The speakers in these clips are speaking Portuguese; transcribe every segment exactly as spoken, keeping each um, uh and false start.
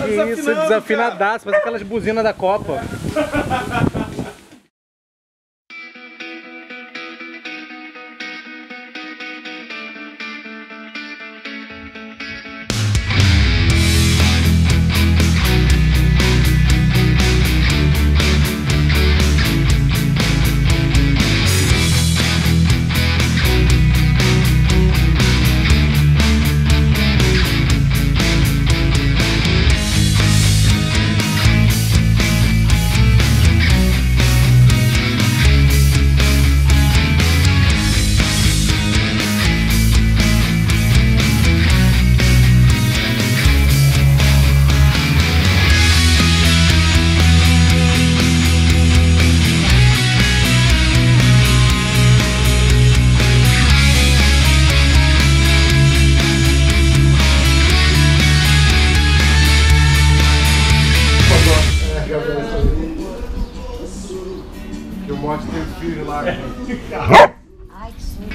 isso, desafinadaço, parece aquelas buzinas da Copa. Que o Mote tem filho lá. Ai, que susto.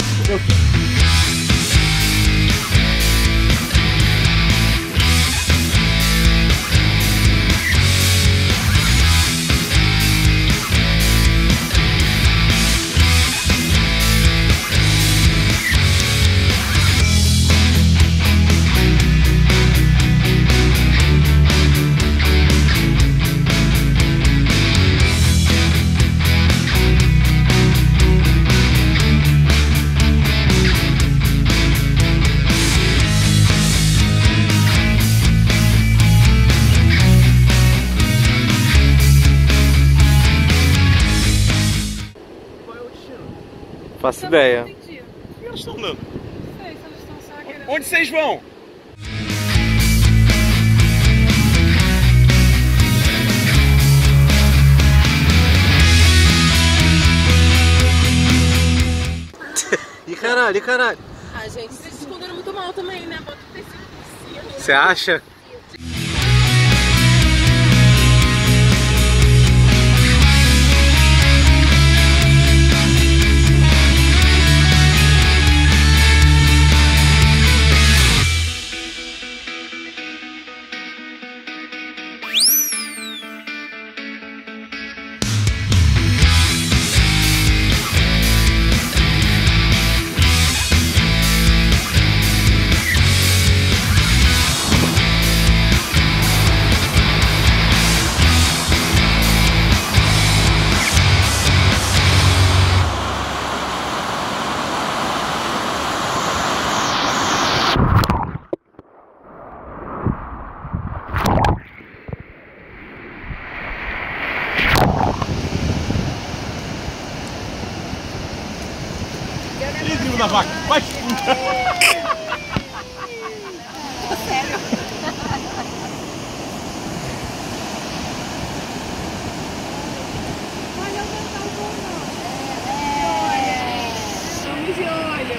Faço ideia. O que eles estão dando? Não sei se eles estão só querendo. Onde vocês vão? Ih, caralho, ih, caralho. Ah, gente, vocês esconderam muito mal também, né? Bota o tecido por cima. Você acha? Ih, em cima da vaca. Vai! Sério? Olha o cantador. É, estamos de olho.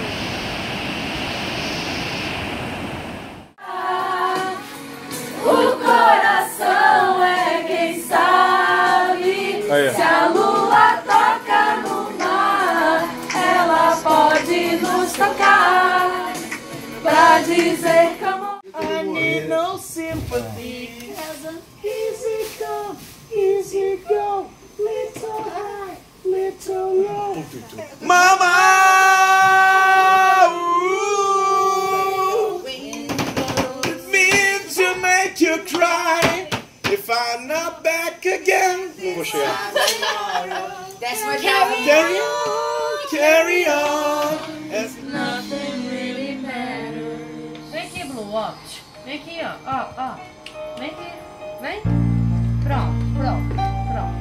O coração é quem sabe. Aí, ó. Se a lua toca no mar, ela pode nos tocar pra dizer que amor. I need no sympathy. Easy go, easy go, little high, little low. Mama! Ooh, it means to make you cry if I'm not back again. Não vou chegar. Desce uma Carry on, carry on. As Nothing really matters. Vem aqui, Blue, ó. Vem aqui, ó. Ó, ó. Vem aqui. Vem. Pronto, pronto, pronto.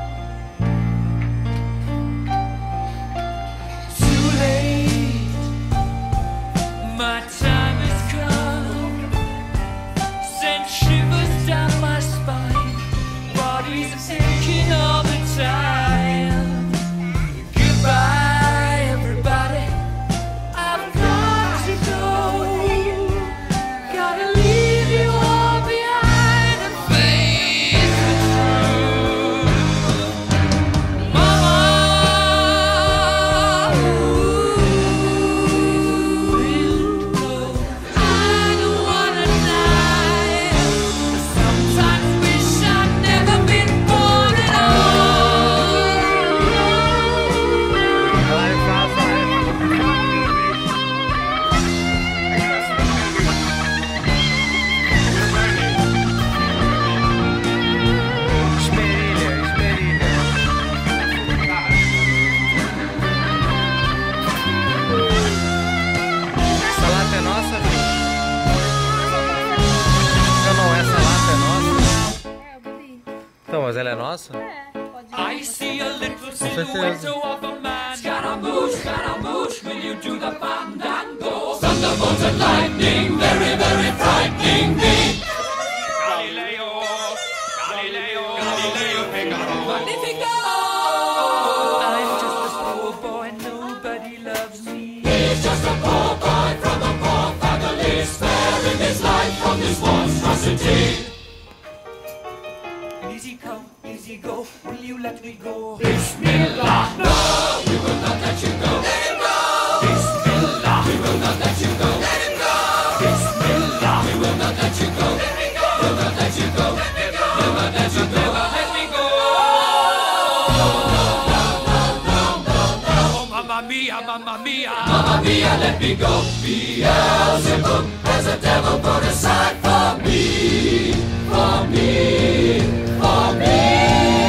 Too late, my time has come. Sent shivers down my spine. Bodies are aching all the time. Goodbye, everybody. I've got to go. Gotta leave you all behind and face the truth. nossa. I see a little silhouette of a man. Scaramouche, Scaramouche, will you do the fandango? Thunderbolt and lightning, very, very frightening me. Galileo, Galileo, Galileo, Figaro. Magnifico! I'm just a poor boy, nobody loves me. He's just a poor boy from a poor family, sparing his life from this monstrosity. Easy come, easy go, will you let me go? Bismillah, no, we will not let you go. Let him go! Bismillah, we will not let you go. Let him go! Bismillah, we will not let you go. Let me go! We'll not let you go. Let me go! We'll not let you go. Let me go! No, no, no, no, no, no, no. Oh, mamma mia, mamma mia. Mamma mia, let me go. Beelzebub has a devil put aside for me, for me, for me.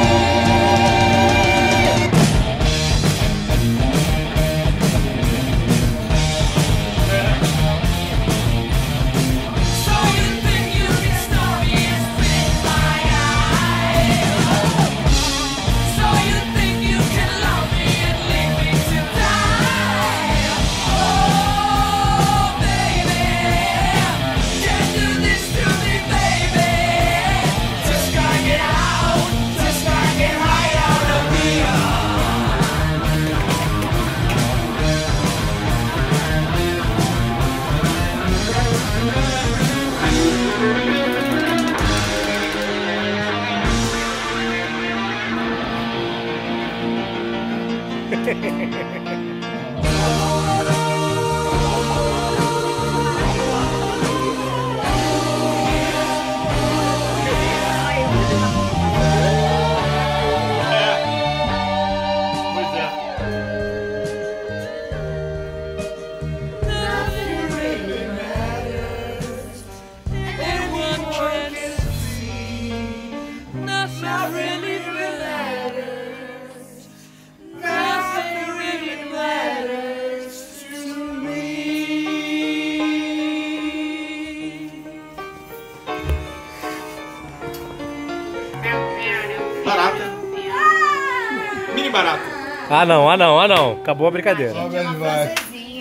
Barata. Mini barata. Ah não, ah não, ah não. Acabou a brincadeira. Vai.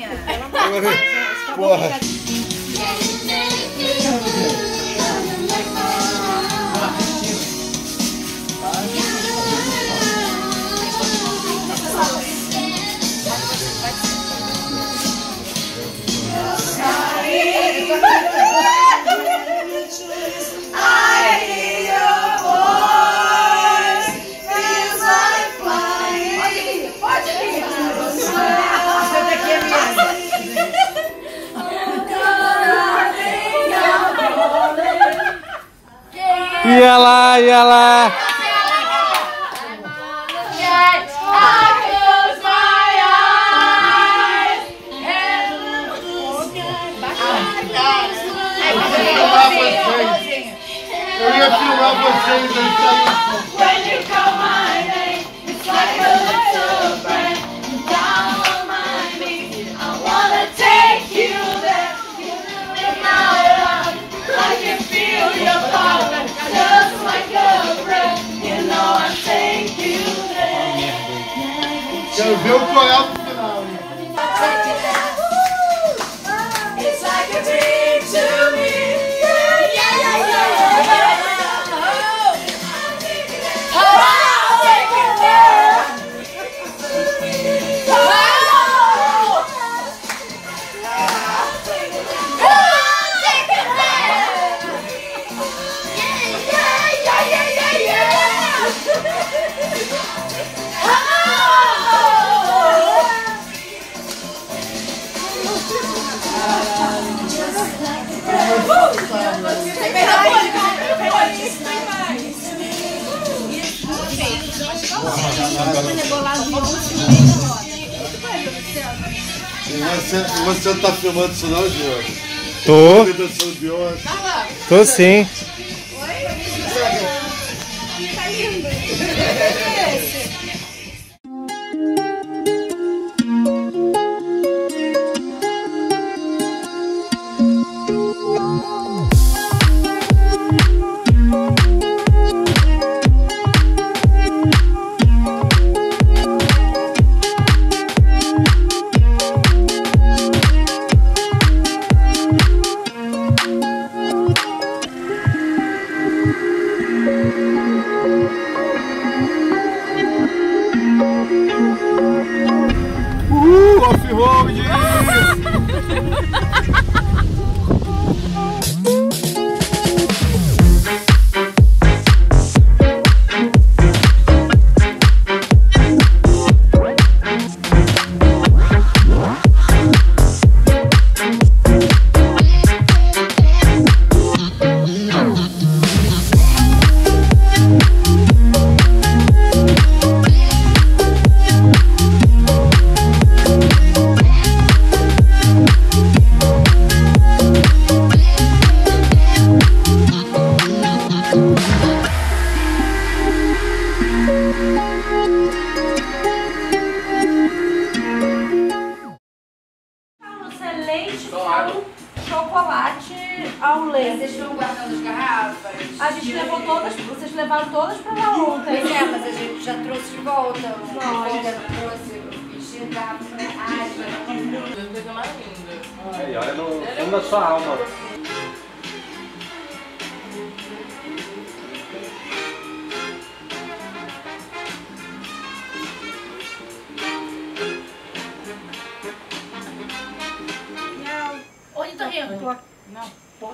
Porra. Ia lá, ia lá. Eu ia filmar vocês aí. Quero ver o coral do final. It's like a dream to me. Yeah, yeah, yeah, yeah. Oh, I'll take it there. Oh, I'll take it there. Yeah, yeah, yeah, yeah, yeah, yeah. Oh. Você, você não tá filmando isso não, Diogo? Tô. Imitação de Beyoncé. Tô sim. Tá lindo. ao leite. Vocês estão guardando as garrafas? A gente levou todas, vocês levaram todas pra lá ontem. Pois é, mas a gente já trouxe de volta. O Nós. Folga trouxe encher garrafa. Ai, já Coisa mais linda. Aí, olha no fundo da sua alma. Ornitorrinco. Não.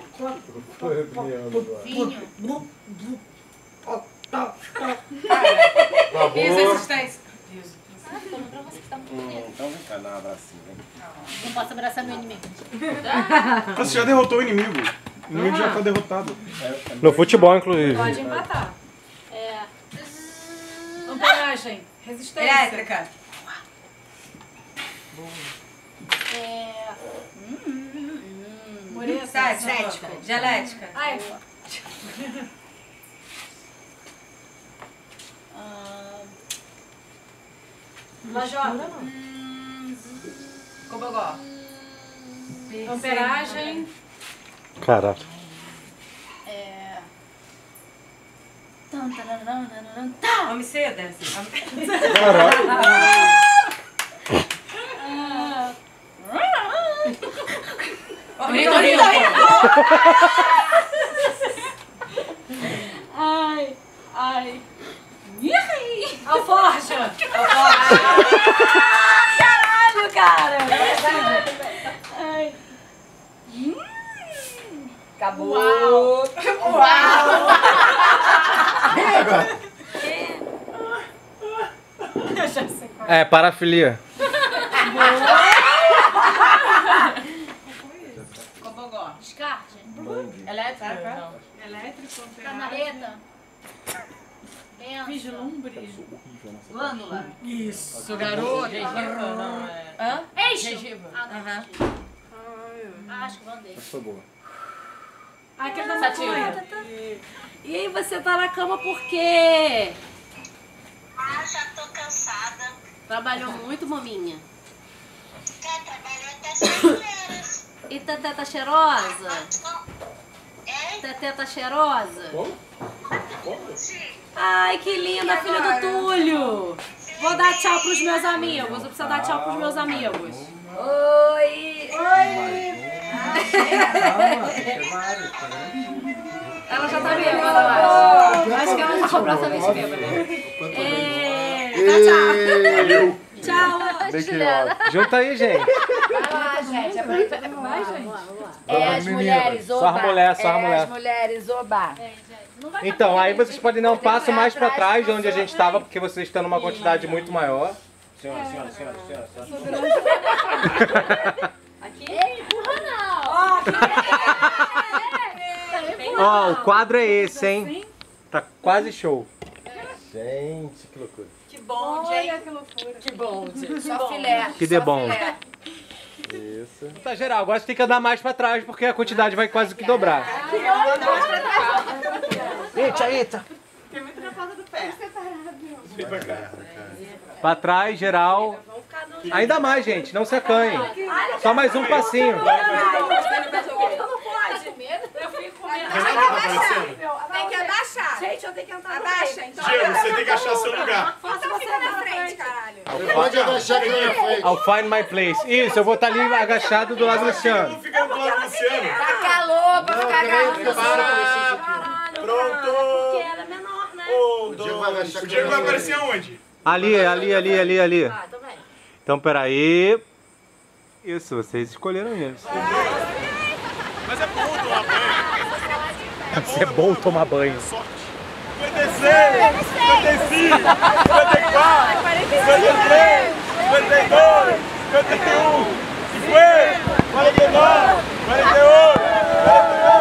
Vinho. Isso, resistência. Então vem cá, dá um abracinho, vem. Não posso abraçar meu inimigo. Você já derrotou o inimigo. O inimigo já tá derrotado. No futebol, inclusive. Pode empatar. É. Amperagem. Resistência. Elétrica. É. Morena. Cético. Dialética. Ai, Lajota. Cobogó. Amperagem. Caralho. É. Tum, tararam, tararam, tá. Homicida. Ornitorrinco. Ai, ai. Alforja. Caralho, cara. Ai. Acabou. Uau! Eu já sei qual. É, parafilia. Cobogó. Descarte. Elétrica. Não. Elétrico, amperagem. Canareta. Benção. Vislumbre. Glândula. Isso, garoto. Gengiva. Não, é. Hã? Eixo. Gengiva. Ah, não. Aham. Ah, acho que mandei. Foi boa. Ai, aquele da Sativa. maconha. E aí, você tá na cama por quê? Ah, já tô cansada. Trabalhou muito, maminha. Quer trabalhar até seis horas. E Tetê tá cheirosa? É? Tetê tá cheirosa? Sim. Ai, que linda, filha do Túlio. Vou dar tchau pros meus amigos. Eu preciso dar tchau pros meus amigos. Oi! Ela já tá bêbada, eu acho. Acho que ela já comprou essa vez bêbada. É... Tchau, tchau. Tchau. Junta aí, gente. Vai lá, gente. Aproveita. Vai, gente. É as mulheres, oba. Só as mulheres, só as É mulheres. as mulheres, oba. Então, aí vocês podem dar um passo mais pra trás de onde a gente estava, porque vocês estão numa quantidade muito maior. Senhora, senhora, senhora, senhora. senhora. Ei, empurra não. Ó, o quadro é esse, hein? Tá quase show. Gente, que loucura. Que bom, gente. Que loucura. Que bom, gente. Só filé. Que dê só bom. filé. Isso. Tá geral, agora você tem que andar mais pra trás, porque a quantidade vai quase que dobrar. Eita, eita. Pra trás, geral. Ainda mais, gente, não se acanhem. Só mais um passinho. Tem que abaixar. Gente, eu tenho que entrar no Abaixa, meio. então. Diego, você tem que achar seu lugar. Então fica na frente, caralho. Pode agachar aqui na frente. I'll find my place. Isso, eu vou estar ali agachado do lado do Não Luciano. fica do lado do Luciano. Tá calor pra ficar agarrado. Para. Pronto. Ela é menor, né? Um, Diego vai dois. agachar O Diego vai aqui. aparecer aonde? Ali, ali, ali, ali, ali. Ah, tô bem. Então, peraí. Isso, vocês escolheram isso. Mas é bom tomar banho. Isso é bom tomar banho. cinquenta e seis, cinquenta e cinco, cinquenta e quatro, cinquenta e três, cinquenta e dois, cinquenta e um, cinquenta, quarenta e nove, quarenta e oito, quarenta e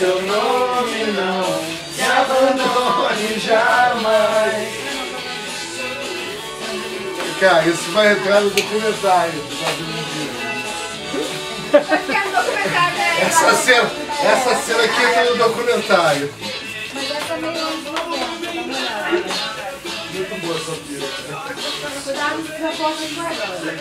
seu nome não me abandone jamais. Cara, isso vai entrar no documentário. Essa cena, essa cena aqui entra no documentário. Mas essa meio anos noventa. Muito boa essa pira. Cuidado com a porta de guardar.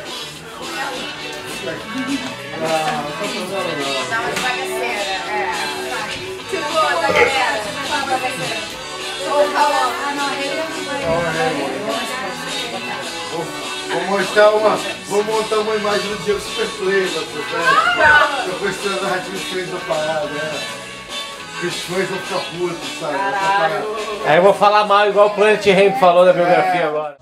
Ah, não tá fazendo não. Dá uma desbagaceira, é. Tipo, da galera. Tipo, uma bagaceira. Ah, não, ele Vou, vou mostrar uma. Vou montar uma imagem do Diego Super Play, né? Eu gostei da narrativa que fez da parada, né? Os fãs vão ficar putos, sabe? Aí eu vou falar mal igual o Planet Ramp falou da biografia agora.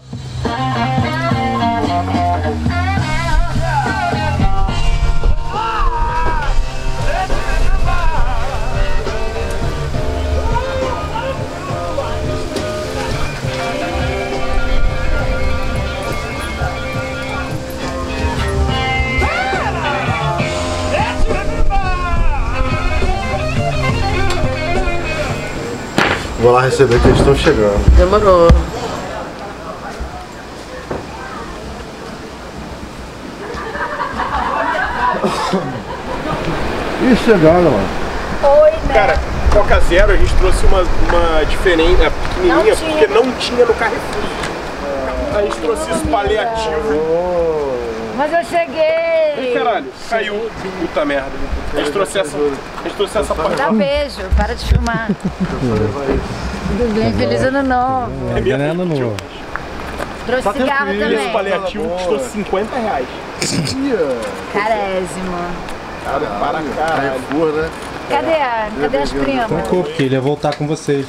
Vou lá receber que eles estão chegando. Demorou. Ih, chegaram, mano. Oi, né? Cara, Coca Zero a gente trouxe uma, uma diferente, é, pequenininha, Não porque não tinha no Carrefour. A gente trouxe isso paliativo. Mas eu cheguei. Ih, caralho, caiu. Puta merda. A gente trouxe essa, a gente trouxe essa parte. Dá beijo, para de filmar. Tudo bem, feliz ano novo. É minha Ano novo. Trouxe cigarro Esse também. paliativo custou cinquenta reais. Carésimo. Cara, para caralho. Carrefour, né? Cadê, a, cadê as primas? Trancou, porque ele ia voltar com vocês.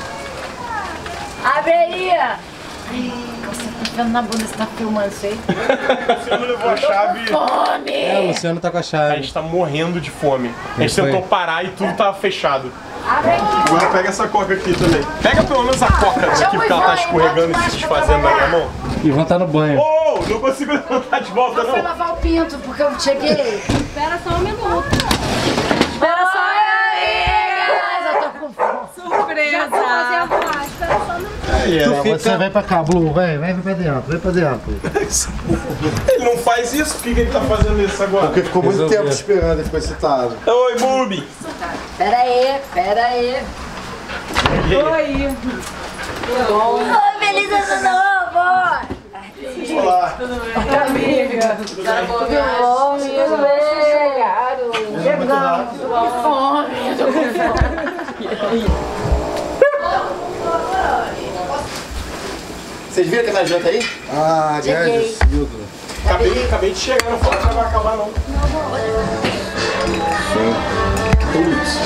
Abre aí! Ai, você tá vendo na bunda, você tá filmando isso aí? Você não levou a chave. Fome! É, o Luciano tá com a A chave. gente tá morrendo de fome. A gente Isso aí. tentou parar e tudo tava fechado. Abre aqui! Agora pega essa coca aqui também. Pega pelo menos a coca aqui, porque ela tá escorregando e se desfazendo na minha mão. E vão estar no banho. Oh, não consigo levantar de volta Vou não. lavar o pinto, porque eu cheguei. Espera só um minuto. Espera só aí! Mas eu tô com fome. Surpresa. Fazer a boate, espera só um minuto. Tu fica... Você vem pra cá, Blue, vem, vem pra dentro, vem pra dentro. Ele não faz isso, por que que ele tá fazendo isso agora? Porque ficou muito Resolveu. tempo esperando e ficou excitado. Oi, Bubi. Pera aí, pera aí. Oi. Oi, feliz ano novo! Olá. Amiga. Tudo bom, amigo? Chegaram. Chegamos. Que fome. Eu tô com fome. Vocês viram que tá janta aí? Ah, Cheguei. agradecido. Acabei, acabei de chegar, não fala que não vai acabar não. Putz.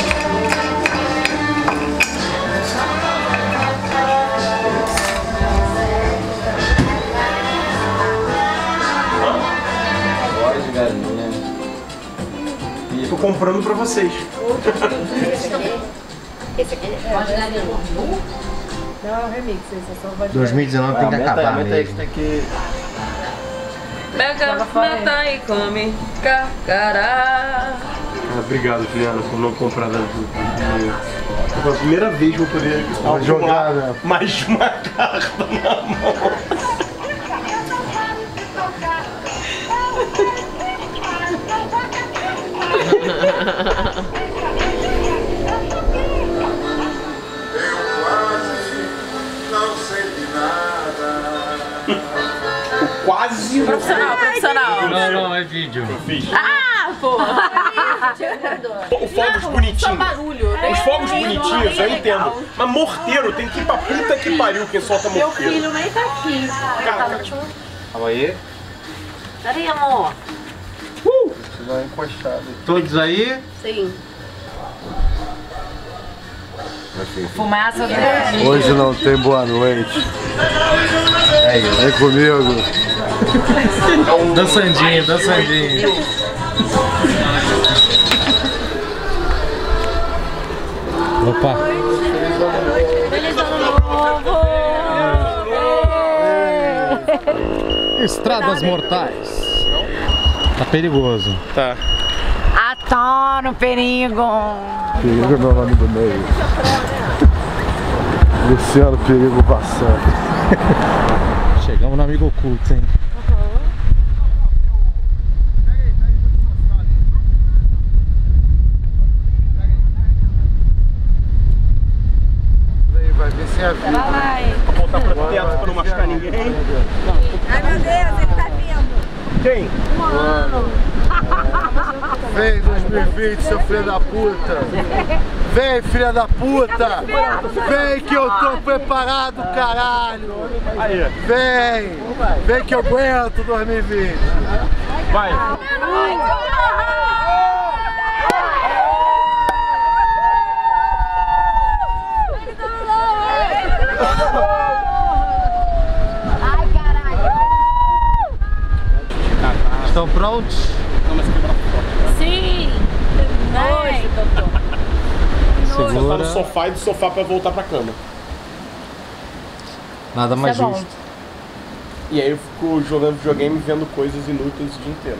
Voz de galinha. Tô comprando pra vocês. Esse aqui é Não, é um remix, esse é só voz de dois mil e dezenove tem que Aumenta, acabar aumenta aí que mesmo. tem que... Pega, mata e come carcará. Ah, obrigado, Juliana, por não comprar da Ju. Pela primeira vez vou poder Vou jogar, né? mais de uma carta na mão. Não sei de nada. Quase. Profissional, profissional. Não, não, é vídeo. Fiz. Ah, pô. Os fogos bonitinhos. Só barulho. Os fogos bonitinhos, eu entendo. Mas morteiro tem que ir pra puta que pariu quem solta Meu morteiro. filho nem tá aqui. Cara, cara, Calma aí. Peraí, amor. Você vai encostar. Todos aí? Sim. fumaça do Hoje não tem boa noite. Aí, Vem comigo. dançandinho, dançandinho. Opa. Feliz ano novo. Estradas mortais. Tá perigoso. Tá. Ah, Tá no perigo. Perigo é meu nome do meio. Luciano Perigo Bassano. Chegamos no amigo oculto, hein? Vai ver se é a vida. Vai. Vou voltar pra dentro pra não machucar ninguém. Ai meu Deus, ele tá vindo. Quem? Vem dois mil e vinte, seu filho da puta! Vem, filha da puta! Vem que eu tô preparado, caralho! Aí. Vem! Vem que eu aguento dois mil e vinte! Vai! Ai, caralho! Estão prontos? Sim! Nojo, doutor. Você tá Segura. no sofá e do sofá pra voltar pra cama. Nada mais Isso é bom. justo. E aí eu fico jogando videogame vendo coisas inúteis o dia inteiro.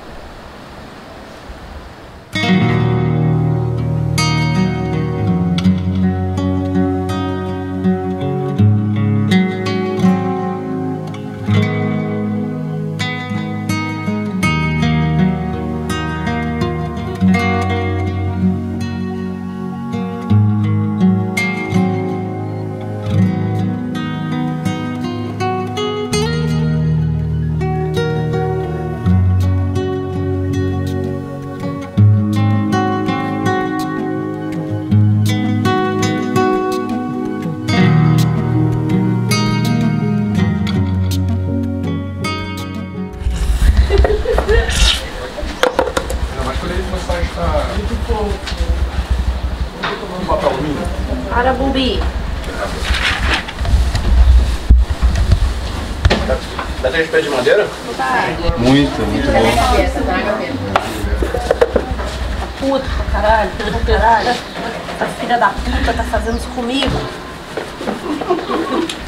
Para, Bubi. Dá três pés de madeira? Muito, muito bom. Puta pra caralho, puta pra caralho. Essa filha da puta tá fazendo isso comigo.